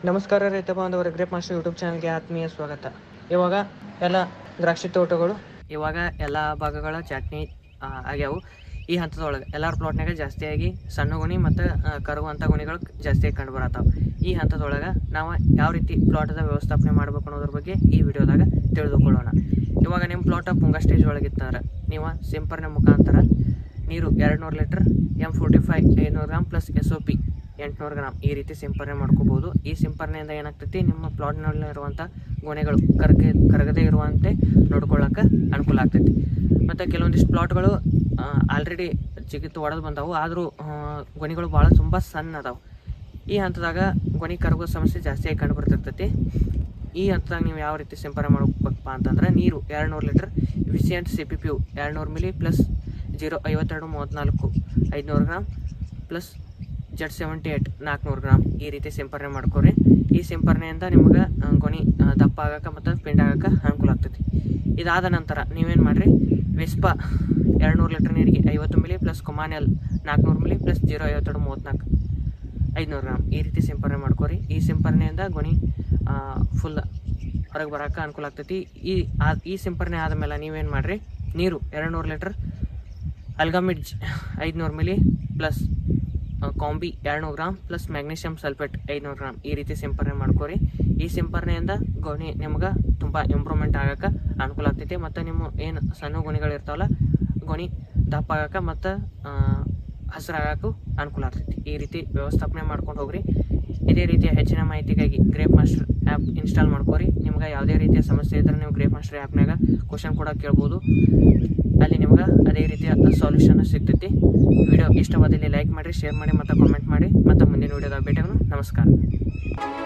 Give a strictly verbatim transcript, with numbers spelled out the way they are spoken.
ನಮಸ್ಕಾರ ರೈತ ಬಾಂಧವರ ಗ್ರೇಪ್ ಮಾಸ್ಟರ್ ಯೂಟ್ಯೂಬ್ ಚಾನಲ್ಗೆ ಆತ್ಮೀಯ ಸ್ವಾಗತ. ಇವಾಗ ಎಲ್ಲ ದ್ರಾಕ್ಷಿ ತೋಟಗಳು ಇವಾಗ ಎಲ್ಲ ಭಾಗಗಳ ಚಟ್ನಿ ಆಗ್ಯಾವು. ಈ ಹಂತದೊಳಗೆ ಎಲ್ಲರ ಪ್ಲಾಟ್ನಾಗ ಜಾಸ್ತಿಯಾಗಿ ಸಣ್ಣ ಗುಣಿ ಮತ್ತು ಕರುವಂಥ ಗುಣಿಗಳು ಜಾಸ್ತಿಯಾಗಿ ಕಂಡು ಬರತ್ತಾವೆ. ಈ ಹಂತದೊಳಗೆ ನಾವು ಯಾವ ರೀತಿ ಪ್ಲಾಟದ ವ್ಯವಸ್ಥಾಪನೆ ಮಾಡಬೇಕು ಅನ್ನೋದ್ರ ಬಗ್ಗೆ ಈ ವಿಡಿಯೋದಾಗ ತಿಳಿದುಕೊಳ್ಳೋಣ. ಇವಾಗ ನಿಮ್ಮ ಪ್ಲಾಟ ಪುಂಗ ಸ್ಟೇಜ್ ಒಳಗಿತ್ತಂದ್ರೆ ನೀವು ಸಿಂಪರಣೆ ಮುಖಾಂತರ ನೀರು ಎರಡು ನೂರು ಲೀಟರ್ ಎಮ್ ಫೋರ್ಟಿ ಫೈವ್ ಐನೂರು gram plus S O P ಎಂಟುನೂರು ಗ್ರಾಮ್ ಈ ರೀತಿ ಸಿಂಪರಣೆ ಮಾಡ್ಕೋಬೋದು. ಈ ಸಿಂಪರಣೆಯಿಂದ ಏನಾಗ್ತೈತಿ, ನಿಮ್ಮ ಪ್ಲಾಟ್ನಲ್ಲಿರುವಂಥ ಗೊನೆಗಳು ಕರಗ ಕರಗದೇ ಇರುವಂತೆ ನೋಡ್ಕೊಳ್ಳೋಕೆ ಅನುಕೂಲ ಆಗ್ತೈತಿ. ಮತ್ತು ಕೆಲವೊಂದಿಷ್ಟು ಪ್ಲಾಟ್ಗಳು ಆಲ್ರೆಡಿ ಜಿಗಿತ್ತು ಒಡೆದು ಬಂದವು, ಆದರೂ ಗೊನೆಗಳು ಭಾಳ ತುಂಬ ಸಣ್ಣ ಅದಾವೆ. ಈ ಹಂತದಾಗ ಗೊನೆ ಕರಗೋ ಸಮಸ್ಯೆ ಜಾಸ್ತಿಯಾಗಿ ಕಂಡು ಬರ್ತಿರ್ತೈತಿ. ಈ ಹಂತದಾಗ ನೀವು ಯಾವ ರೀತಿ ಸಿಂಪರಣೆ ಮಾಡ್ಬೇಕಪ್ಪ ಅಂತಂದ್ರೆ, ನೀರು ಎರಡು ನೂರು ಲೀಟರ್ ವಿಸಿಯಂಟ್ ಸಿ ಪಿ ಪಿ ಯು ಎರಡು ನೂರು ಮಿಲಿ ಪ್ಲಸ್ ಜೀರೋ ಐವತ್ತೆರಡು ಮೂವತ್ತ್ನಾಲ್ಕು ಐದುನೂರು gram plus Z seventy eight ನಾಲ್ಕುನೂರು ಗ್ರಾಮ್ ಈ ರೀತಿ ಸಿಂಪರಣೆ ಮಾಡ್ಕೊರಿ. ಈ ಸಿಂಪರಣೆಯಿಂದ ನಿಮ್ಗೆ ಗೊನೆ ದಪ್ಪ ಆಗಕ್ಕೆ ಮತ್ತು ಪಿಂಡ್ ಆಗಕ್ಕೆ ಅನುಕೂಲ ಆಗ್ತೈತಿ. ಇದಾದ ನಂತರ ನೀವೇನು ಮಾಡಿರಿ, ವಿಸ್ಪಾ ಎರಡು ನೂರು ಲೀಟರ್ ನೀರಿಗೆ ಐವತ್ತು ಮಿಲಿ ಪ್ಲಸ್ ಕೊಮಾನೆಲ್ ನಾಲ್ಕುನೂರು ಮಿಲಿ ಪ್ಲಸ್ ಜೀರೋ ಐವತ್ತೆರಡು ಮೂವತ್ತ್ನಾಲ್ಕು ಐದುನೂರು ಗ್ರಾಮ್ ಈ ರೀತಿ ಸಿಂಪರಣೆ ಮಾಡ್ಕೊರಿ. ಈ ಸಿಂಪರಣೆಯಿಂದ ಗೊನೆ ಫುಲ್ ಹೊರಗೆ ಬರೋಕ್ಕೆ ಅನುಕೂಲ ಆಗ್ತೈತಿ. ಈ ಈ ಸಿಂಪರಣೆ ಆದಮೇಲೆ ನೀವೇನು ಮಾಡಿರಿ, ನೀರು ಎರಡು ನೂರು ಲೀಟರ್ ಅಲ್ಗಾಮಿಡ್ಜ್ ಐದುನೂರು ಮಿಲಿ ಪ್ಲಸ್ ಕಾಂಬಿ ಎರಡುನೂರು ಗ್ರಾಮ್ ಪ್ಲಸ್ ಮ್ಯಾಗ್ನೀಷಿಯಮ್ ಸಲ್ಫೇಟ್ ಐದುನೂರು ಗ್ರಾಮ್ ಈ ರೀತಿ ಸಿಂಪರಣೆ ಮಾಡ್ಕೊರಿ. ಈ ಸಿಂಪರಣೆಯಿಂದ ಗೊನೆ ನಿಮ್ಗೆ ತುಂಬ ಇಂಪ್ರೂವ್ಮೆಂಟ್ ಆಗೋಕ್ಕೆ ಅನುಕೂಲ ಆಗ್ತೈತಿ. ಮತ್ತು ನಿಮ್ಮ ಏನು ಸಣ್ಣ ಗೊನೆಗಳು ಇರ್ತಾವಲ್ಲ, ಗೊನೆ ದಪ್ಪ ಆಗಕ್ಕೆ ಮತ್ತು ಹಸಿರಾಗಕ್ಕೂ ಅನುಕೂಲ ಆಗ್ತೈತಿ. ಈ ರೀತಿ ವ್ಯವಸ್ಥಾಪನೆ ಮಾಡ್ಕೊಂಡು ಹೋಗ್ರಿ. ಇದೇ ರೀತಿಯ ಹೆಚ್ಚಿನ ಮಾಹಿತಿಗಾಗಿ ಗ್ರೇಪ್ ಮಾಸ್ಟರ್ ಆ್ಯಪ್ ಇನ್ಸ್ಟಾಲ್ ಮಾಡ್ಕೊರಿ. ನಿಮ್ಗೆ ಯಾವುದೇ ರೀತಿಯ ಸಮಸ್ಯೆ ಇದ್ದರೆ ನೀವು ಗ್ರೇಪ್ ಮಾಸ್ಟರ್ ಆ್ಯಪ್ನಾಗ ಕ್ವಶನ್ ಕೂಡ ಕೇಳ್ಬೋದು. ಅಲ್ಲಿ ನಿಮ್ಗೆ ಅದೇ ರೀತಿಯ ಸೊಲ್ಯೂಷನ್ ಸಿಗ್ತೈತಿ. ವಿಡಿಯೋ ಇಷ್ಟವಾದಲ್ಲಿ ಲೈಕ್ ಮಾಡಿರಿ, ಶೇರ್ ಮಾಡಿ ಮತ್ತು ಕಾಮೆಂಟ್ ಮಾಡಿ. ಮತ್ತು ಮುಂದಿನ ವಿಡಿಯೋದಾಗ ಭೇಟಿಯಾಗೋಣ. ನಮಸ್ಕಾರ.